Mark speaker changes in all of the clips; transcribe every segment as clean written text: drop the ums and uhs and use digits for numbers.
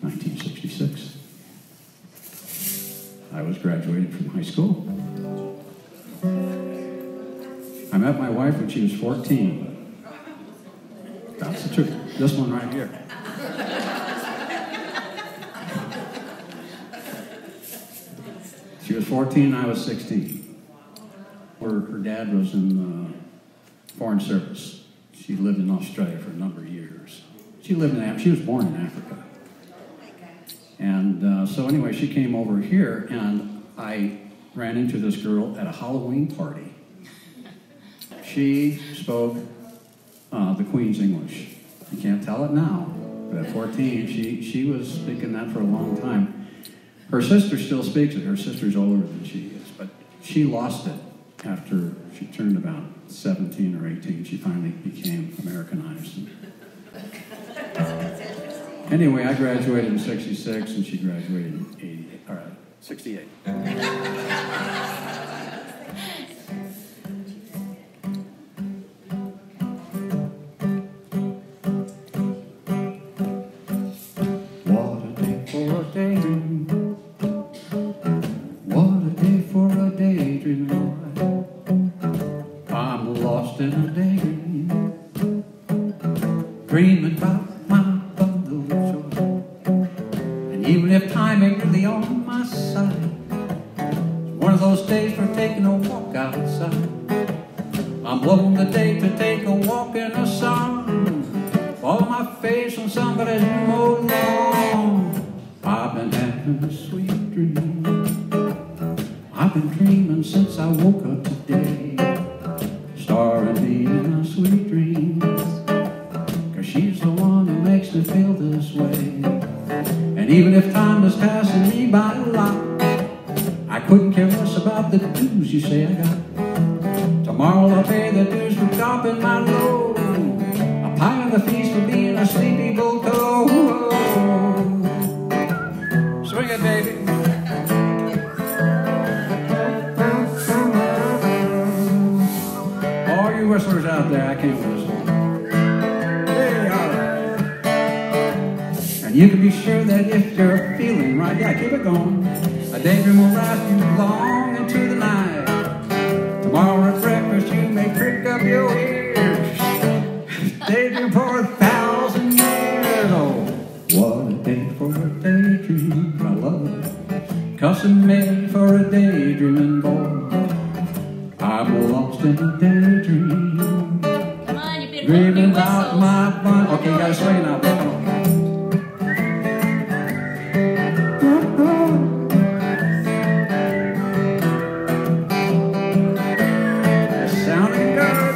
Speaker 1: 1966. I was graduating from high school. I met my wife when she was 14. That's the truth. This one right here. She was 14, I was 16. Her dad was in the Foreign Service. She lived in Australia for a number of years. She was born in Africa. And so anyway, she came over here, and I ran into this girl at a Halloween party. She spoke the Queen's English. You can't tell it now, but at 14, she was speaking that for a long time. Her sister still speaks it. Her sister's older than she is, but she lost it after she turned about 17 or 18. She finally became Americanized. Anyway, I graduated in 66, and she graduated in 88. All right, 68. What a day for a daydream. What a day for a daydream, Lord. I'm lost in a daydream, dreaming about my bundle of joy. And even if time ain't really on my side, it's one of those days for taking a walk outside. I'm blowing the day to take a walk in the sun, fall my face on somebody's new mowed lawn. I've been having a sweet dream. I've been dreaming since I woke up today, starring me in a sweet dream, 'cause she's the one who makes me feel this way. And even if time is passing me by a lot, I couldn't care less about the dues you say I got. Tomorrow I'll pay the dues for dropping my load, a pie on the feast for being a sleepy bulldog. Swing it, baby. All you whistlers out there, I can't whistle. There you are. And you can be sure that if you're feeling right, yeah, keep it going. A daydream will last you long into the night. Tomorrow at breakfast you may prick up your ears. Daydream for 1,000 years. Oh, what a day for a daydream. I love it. Custom made for a daydreaming boy. I'm lost in a daydream.
Speaker 2: Come on, you've been
Speaker 1: dreaming about my bun. Okay, you gotta swing it now. Come on. It's sounding good.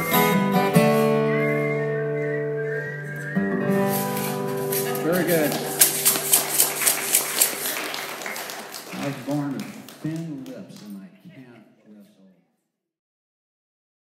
Speaker 1: Very good. I was born with thin lips, and I